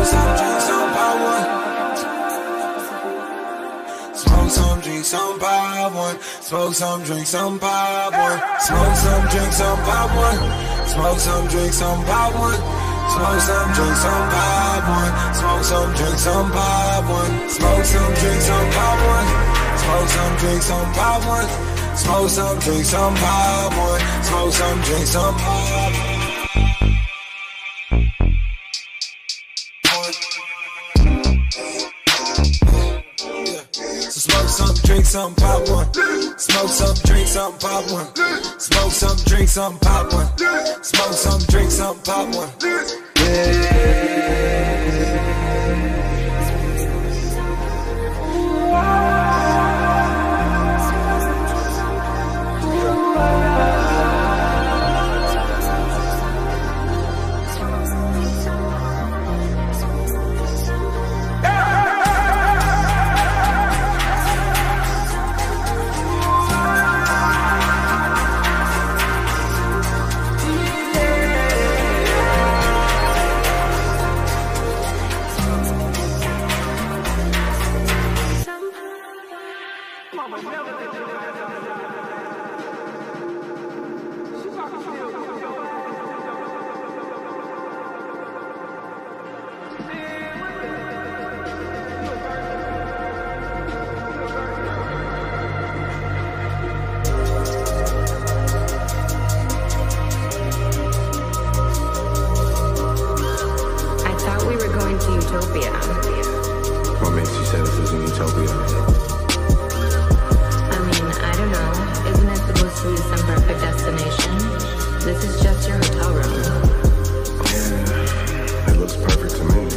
Smoke some, drink some, pop one. Smoke some, drink some, pop one. Smoke some, drink some, pop one. Smoke some, drink some, pop one. Smoke some, drink some, pop one. Smoke some, drink some, pop one. Smoke some, drink some, pop one. Smoke some, drink some, pop one. Smoke some, drink some, pop one. Smoke some, drink some, pop one. Smoke some, drink some, pop one. Smoke some, drink some, pop one. Smoke some, drink some, pop one. Smoke some, drink some, pop one. Smoke some, drink some, pop one. What makes you say this is a utopia? I mean, I don't know. Isn't it supposed to be some perfect destination? This is just your hotel room. Yeah, it looks perfect to me.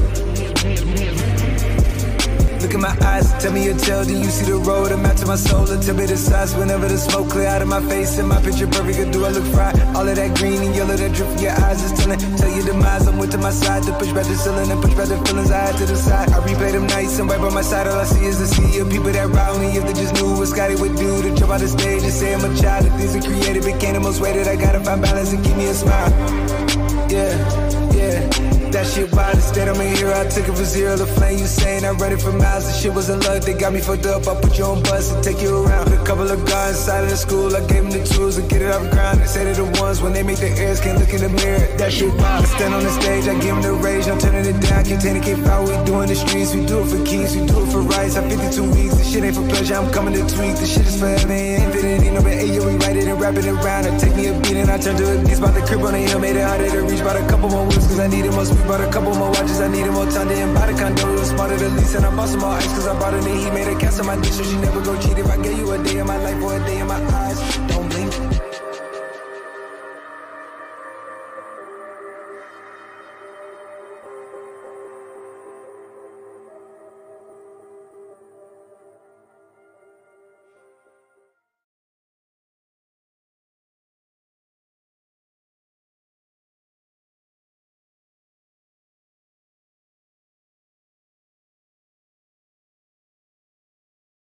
Look in my eyes, tell me your tale, then you see the road. I'm out to my soul, a tell me the size. Whenever the smoke clear out of my face and my picture perfect, or do I look fried? All of that green and yellow that drip from your eyes is telling. Tell your demise, I'm with to my side. To push back the ceiling and push back the feelings I had to the side. I replay them nights and right by my side, all I see is the sea of people that ride me. If they just knew what Scotty would do to jump out the stage and say I'm a child. The things I created became the most weighted. I gotta find balance and keep me a smile. Yeah, yeah. That shit wild, instead I'm a hero. I took it from zero to flame. You saying I run it for miles. The shit wasn't luck, they got me fucked up. I put you on bus and take you around. A couple of guys inside of the school, I gave them the tools to get it off the ground. They say they're the ones when they make their ears can't look in the mirror. That shit wild. I stand on the stage, I give them the rage. I'm turning it down, can't take it, keep out. We doing the streets, we do it for keys, we do it for rights. I'm 52 weeks, this shit ain't for pleasure, I'm coming to tweak. This shit is forever and infinity. No matter yo, we write it and wrap it around. I take me a beat and I turn to a beast. Bought the crib on the hill, made it harder to reach. Bought a couple more wheels cause I needed more speed. Bought a couple more watches, I needed more time to embody the condo. It was smarter to lease and I bought some more ice cause I bought it and he made a cast on my dish so she never go cheat. If I gave you a day of my life or a day in my